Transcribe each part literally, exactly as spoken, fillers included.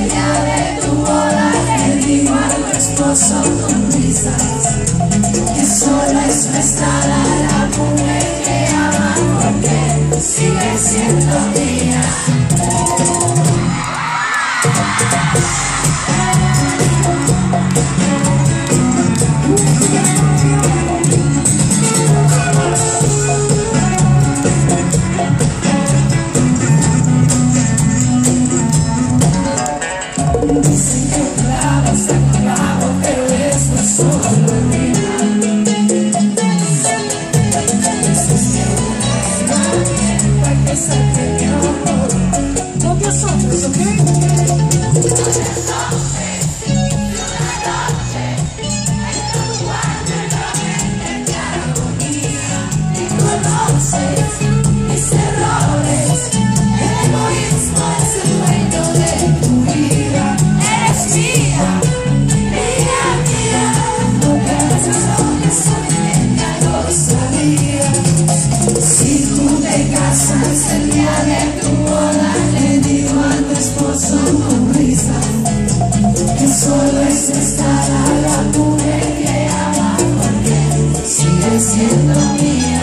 el día de tu boda le digo a tu esposo con risas que solo es prestada la mujer que ama, porque sigue siendo mía. Dicen que un clavo está un clavo, pero eso es solo rima. Existe una herramienta que saque mi amor. No te asombres, ¿ok? Una noche, una noche, en tu cuarto nuevamente te agonía. Y conoces mis errores. El egoísmo es el dueño de tu vida. Eres mía, mía, mía. No te razones, soy ya lo sabía. Si tú te casas el día de tu boda, le digo a tu esposo con risa que solo es prestada la mujer que ama, porque sigue siendo mía.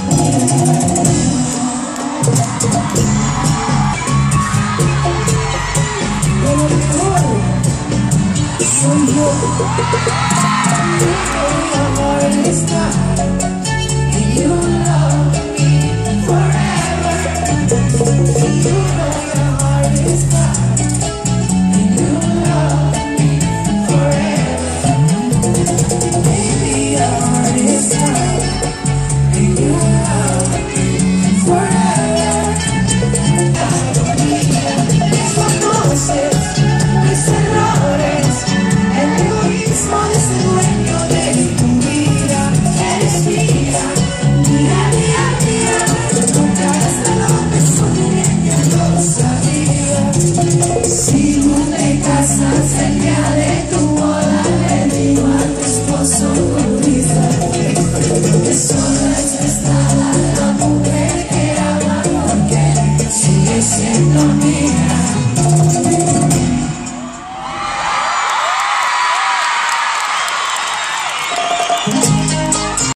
Pero mejor soy yo. You know your heart is mine, and you love me forever. You know your heart is mine, and you love me forever. Baby, your heart is mine, and you love me forever. Conoces mis errores, el egoísmo es el dueño de tu vida. Eres mía, mía, mía, mía. Nunca hasta donde soy bien, ya lo sabía. Si tú te casas el día de tu boda, le digo a tu esposo con risa que solo es prestada la mujer que ama, porque sigue siendo mía.